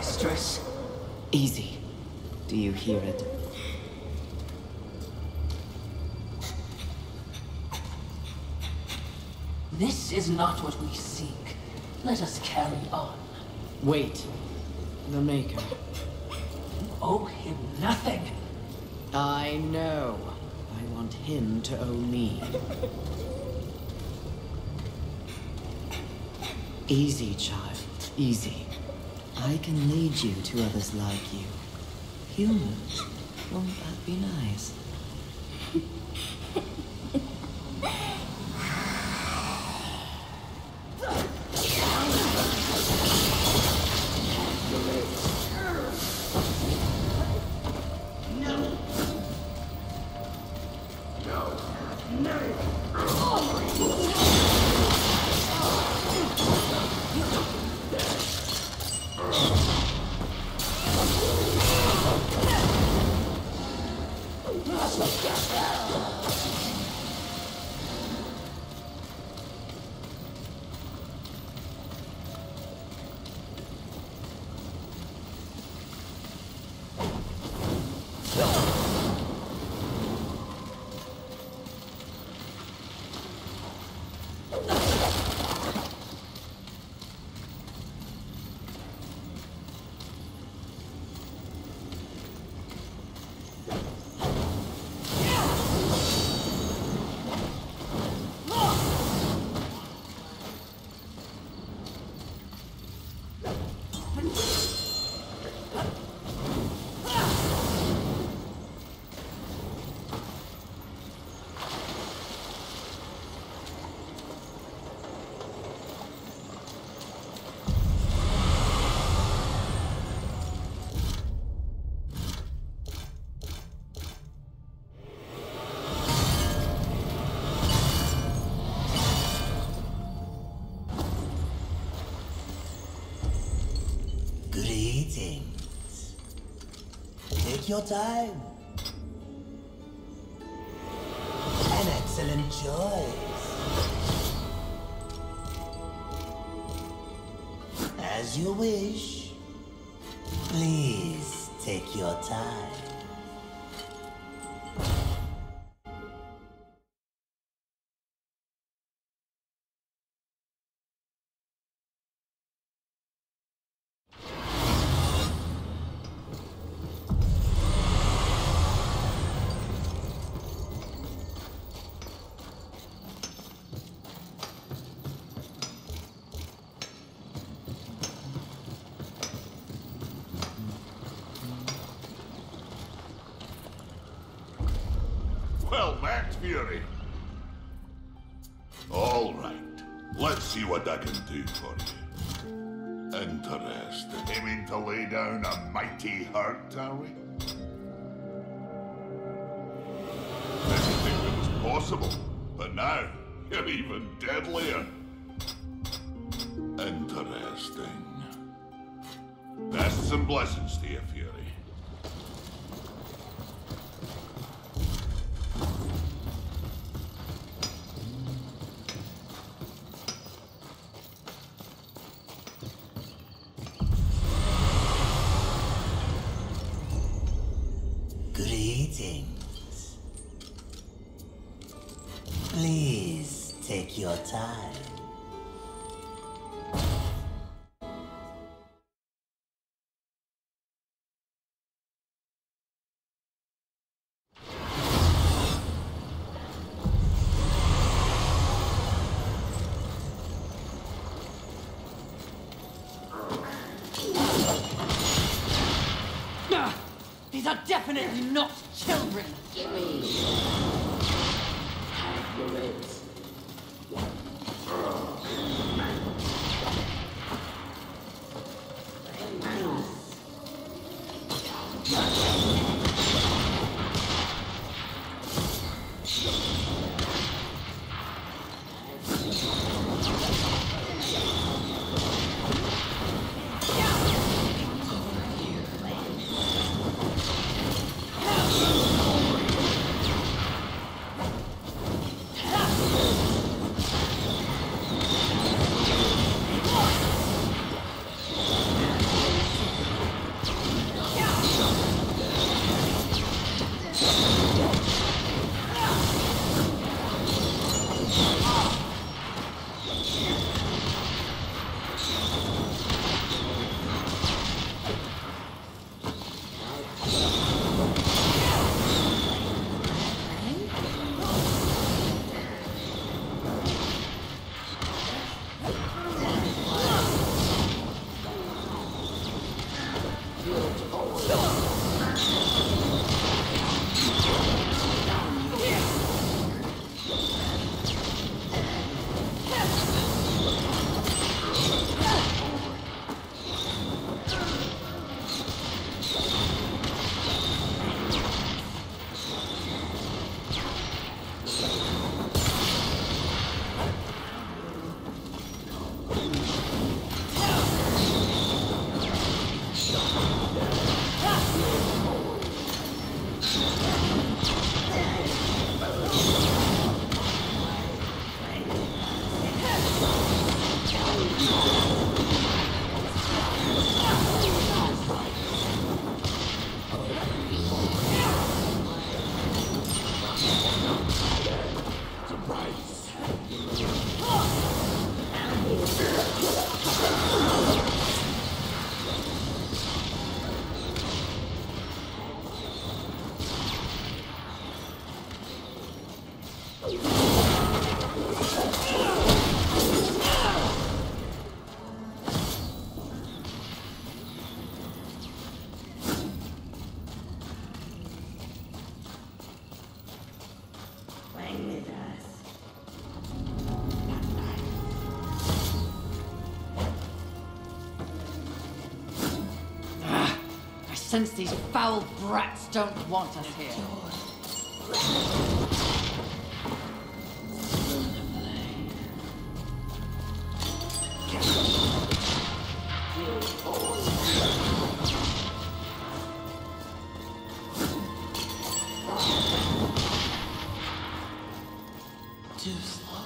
mistress. Easy. Do you hear it? This is not what we seek. Let us carry on. Wait. The Maker. You owe him nothing. I know. I want him to owe me. Easy, child. Easy. I can lead you to others like you. Humans. Won't that be nice? Greetings. Take your time. An excellent choice. As you wish. Please take your time. Well met, Fury. All right. Let's see what I can do for you. Interesting. Aiming to lay down a mighty hurt, are we? Didn't think it was possible, but now you're even deadlier. Interesting. Bests and blessings to you, Fury. Greetings. Please take your time. These are definitely not children! Gimme! Have your wits. Since these foul brats don't want us here. Too slow.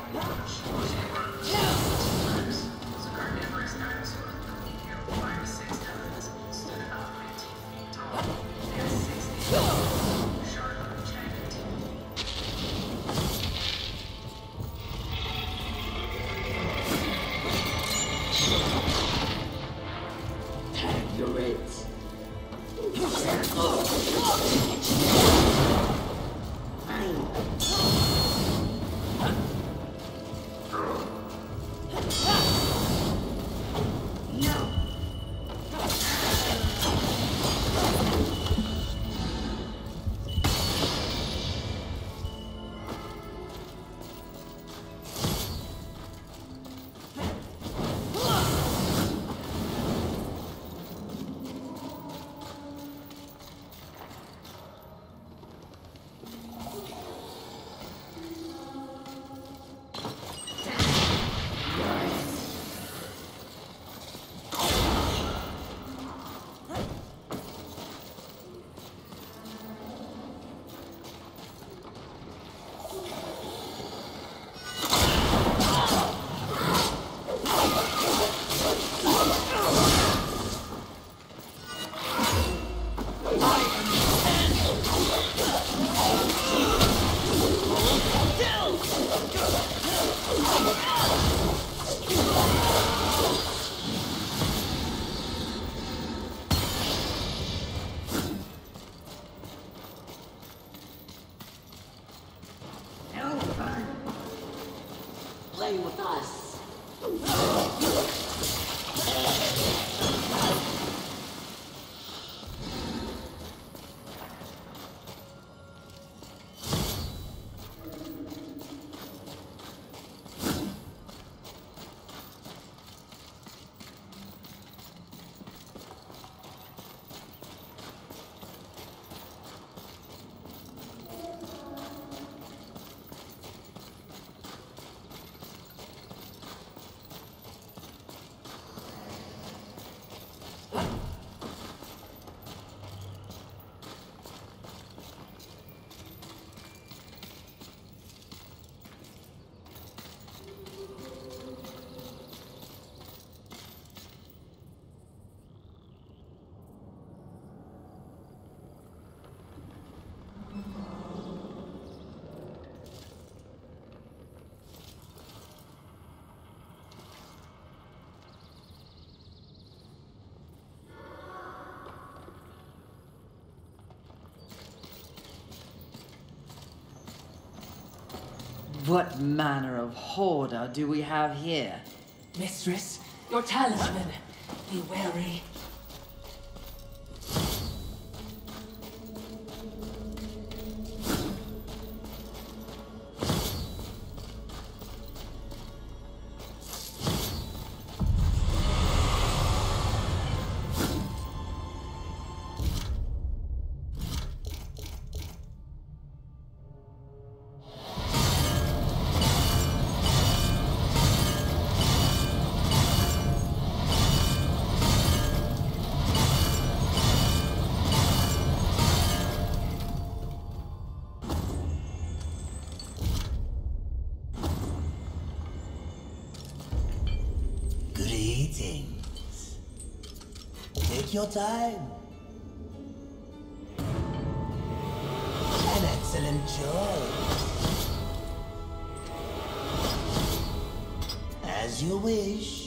Play with us. What manner of hoarder do we have here? Mistress, your talisman. Be wary. Greetings. Take your time. An excellent choice. As you wish.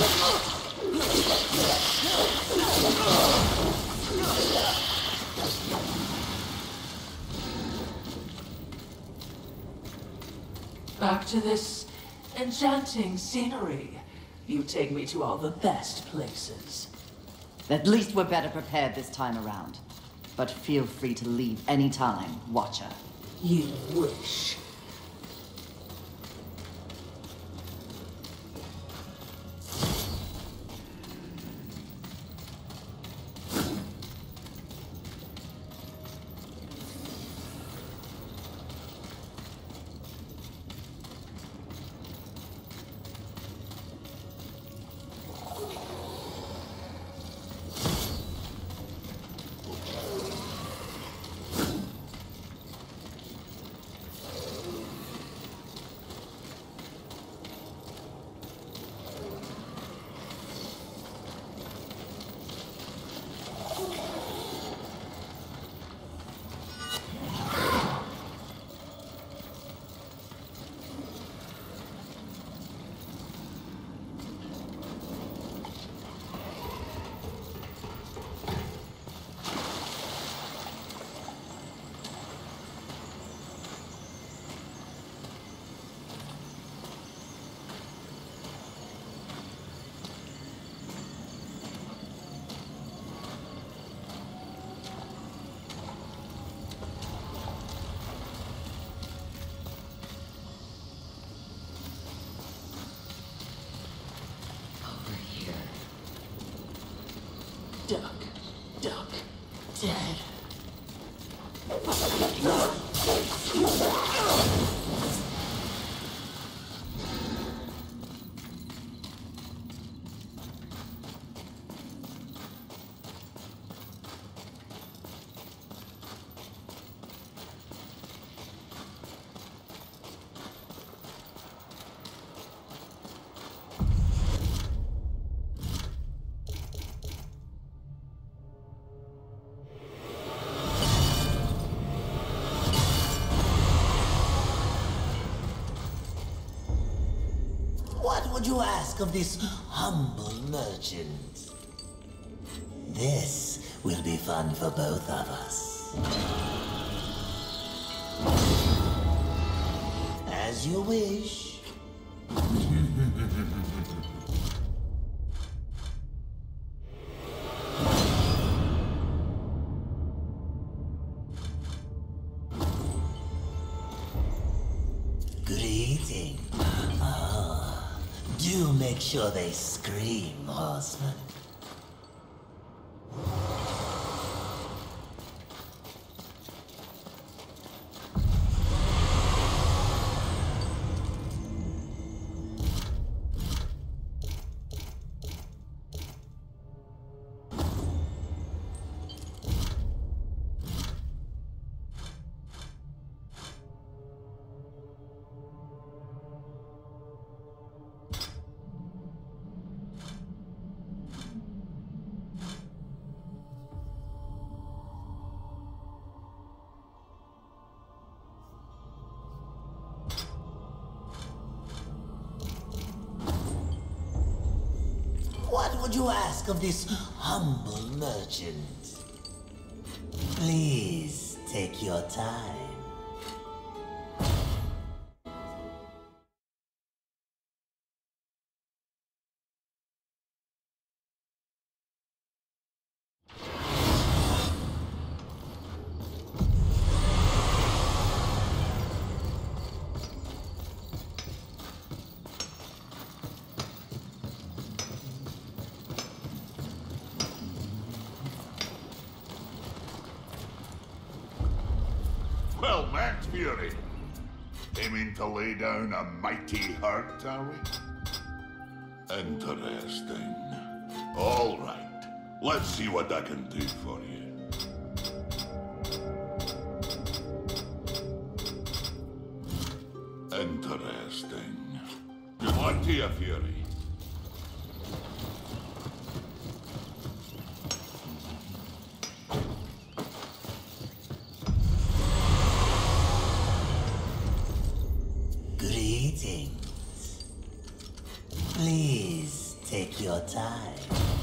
Back to this enchanting scenery. You take me to all the best places. At least we're better prepared this time around. But feel free to leave any time, Watcher. You wish. Duck, duck, dead. What would you ask of this humble merchant? This will be fun for both of us. As you wish. Greeting. Do make sure they scream, horseman. What would you ask of this humble merchant? Please take your time. Well met, Fury. Aiming to lay down a mighty hurt, are we? Interesting. All right. Let's see what I can do for you. Interesting. Good luck to you, Fury. Greetings. Please take time.